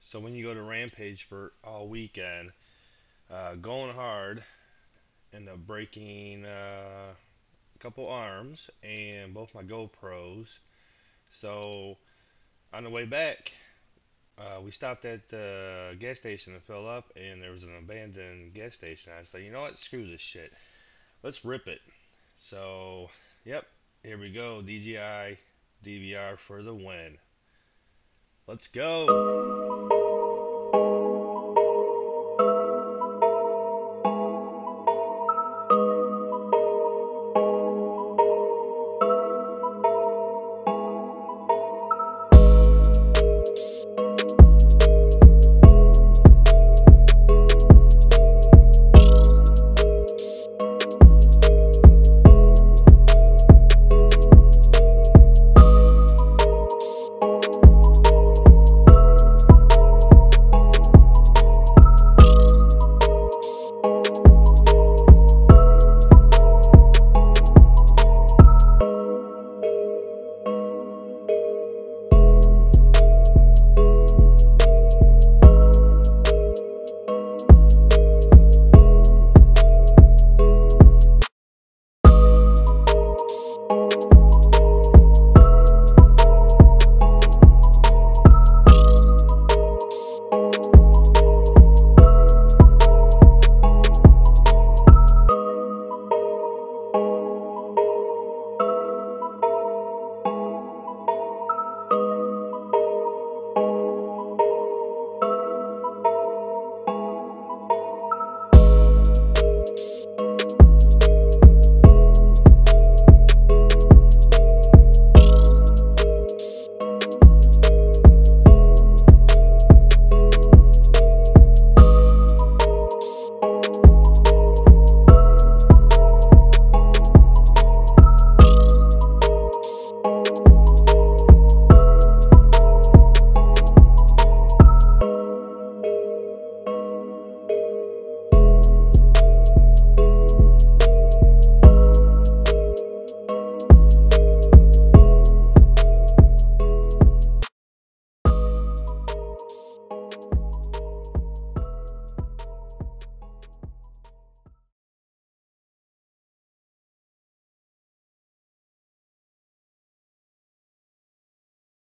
So when you go to Rampage for all weekend, going hard, end up breaking a couple arms and both my GoPros. So on the way back, we stopped at the gas station to fill up, and there was an abandoned gas station. I said, you know what? Screw this shit. Let's rip it. So, yep, here we go. DJI DVR for the win. Let's go.